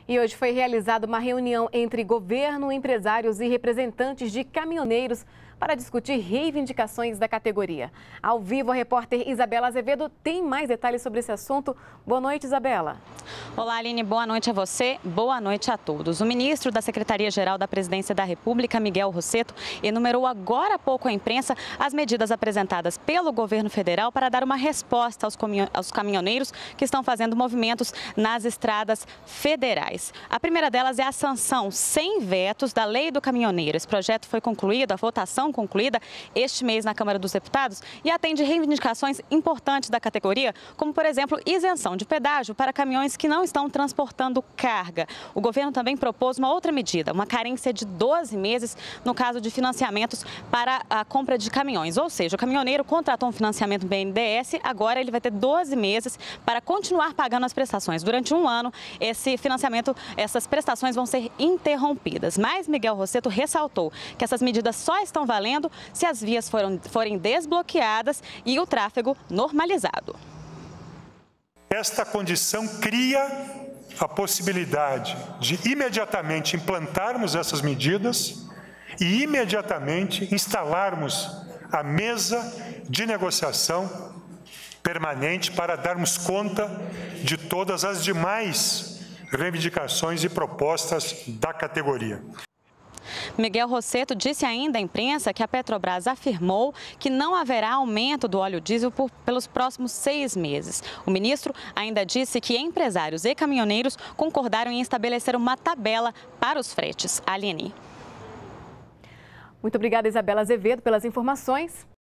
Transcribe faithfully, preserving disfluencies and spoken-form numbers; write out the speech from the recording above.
E hoje foi realizada uma reunião entre governo, empresários e representantes de caminhoneiros para discutir reivindicações da categoria. Ao vivo, a repórter Isabela Azevedo tem mais detalhes sobre esse assunto. Boa noite, Isabela. Olá, Aline. Boa noite a você. Boa noite a todos. O ministro da Secretaria-Geral da Presidência da República, Miguel Rossetto, enumerou agora há pouco à imprensa as medidas apresentadas pelo governo federal para dar uma resposta aos caminhoneiros que estão fazendo movimentos nas estradas federais. A primeira delas é a sanção sem vetos da Lei do Caminhoneiro. Esse projeto foi concluído, a votação concluída este mês na Câmara dos Deputados e atende reivindicações importantes da categoria, como, por exemplo, isenção de pedágio para caminhões que não estão transportando carga. O governo também propôs uma outra medida, uma carência de doze meses no caso de financiamentos para a compra de caminhões. Ou seja, o caminhoneiro contratou um financiamento B N D E S, agora ele vai ter doze meses para continuar pagando as prestações. Durante um ano, esse financiamento, essas prestações vão ser interrompidas. Mas Miguel Rossetto ressaltou que essas medidas só estão valendo se as vias foram, forem desbloqueadas e o tráfego normalizado. Esta condição cria a possibilidade de imediatamente implantarmos essas medidas e imediatamente instalarmos a mesa de negociação permanente para darmos conta de todas as demais reivindicações e propostas da categoria. Miguel Rossetto disse ainda à imprensa que a Petrobras afirmou que não haverá aumento do óleo diesel por, pelos próximos seis meses. O ministro ainda disse que empresários e caminhoneiros concordaram em estabelecer uma tabela para os fretes. Aline. Muito obrigada, Isabela Azevedo, pelas informações.